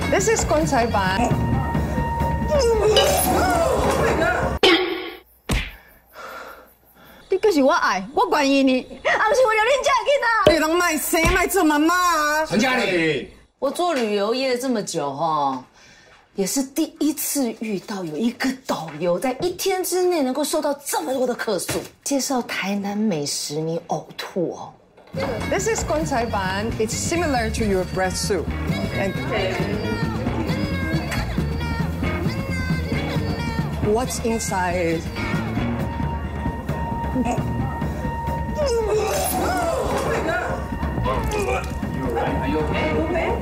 This is 棺材板。你可是我爱，我愿意你，啊，不是为了恁家囡仔。你人卖生卖做妈妈啊！ 陈嘉玲， 我做旅游业这么久哈，也是第一次遇到有一个导游在1天之内能够收到这么多的客诉，介绍台南美食，你呕吐哦。 This is 棺材板. It's similar to your bread soup. And what's inside? Are you okay?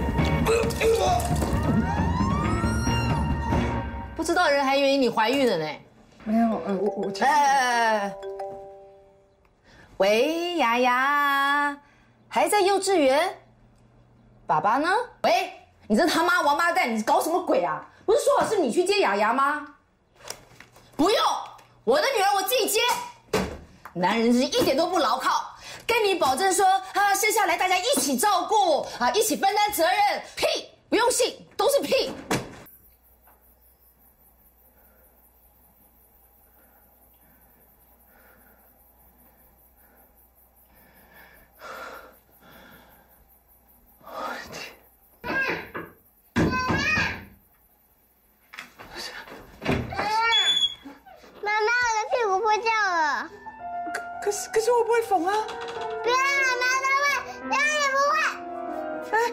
不知道人还以为你怀孕了呢。 没有，我喂，雅雅，还在幼稚园？爸爸呢？喂，你这他妈王八蛋，你搞什么鬼啊？不是说好是你去接雅雅吗？不用，我的女儿我自己接。男人是一点都不牢靠，跟你保证说啊，生下来大家一起照顾啊，一起分担责任，屁，不用信，都是屁。 可是我不会缝啊！ 别人妈妈都会，别人也不会。 哎，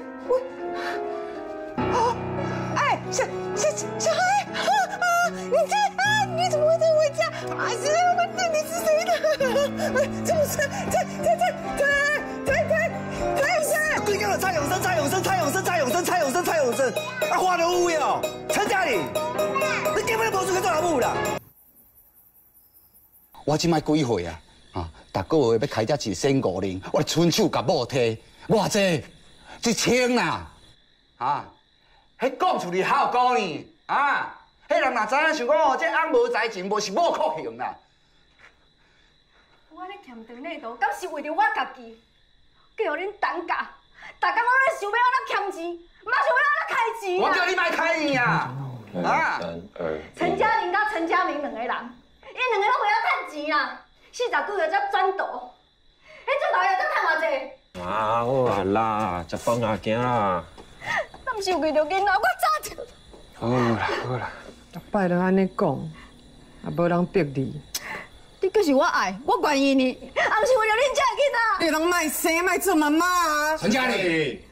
小孩，你怎么会在我家？啊，你是谁的？这不是， 对讲了蔡永生，啊，花都有哟！陈嘉玲，你根本无资格做老母啦！我即摆几岁啊？ 逐个月要开只一身5000，我亲手甲某摕，偌济？1000啦！啊，迄讲出去好高呢！啊，迄人若知影想讲哦，这翁无才情，无是某酷刑啦。 我咧欠长内度，敢是为着我家己，叫恁等价，大家拢咧想要我欠钱，嘛想要我开钱我叫你莫开钱啊！啊！ 陈嘉玲甲陈嘉明两个人，因两个拢为了趁钱啊！ 40个月才转度，迄做老爷才趁偌济？ 啊，好啊啦，食饭啊，行啦。 咱毋是为着囡仔，我早就…… 好啦， 拜托安尼讲，也无人逼你。你可是我爱，我愿意你，啊，不是为了恁家囡仔。你人卖生卖做妈妈啊！ 陈嘉玲。